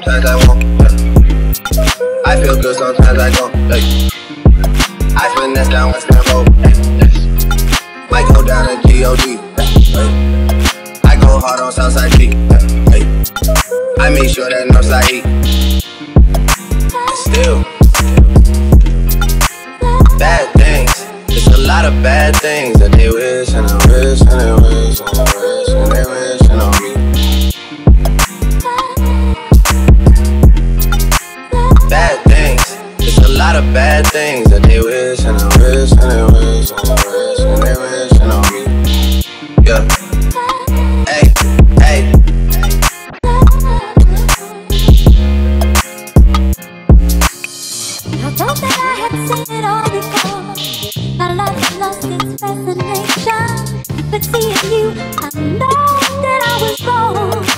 sometimes I won't. I feel good, sometimes I don't. I finesse down West End Road. Might go down to G.O.D. I go hard on Southside G. I make sure that Northside eat. And still, bad things. It's a lot of bad things that they wish and they wish and they wish and they wish and they wishing on me. Bad things. It's a lot of bad things that they wish and they wish and they wish and they wish and they wishing on me. Yeah. Hey, hey. I thought that I had seen it all before. My love has lost its fascination. But seeing you, I know that I was wrong.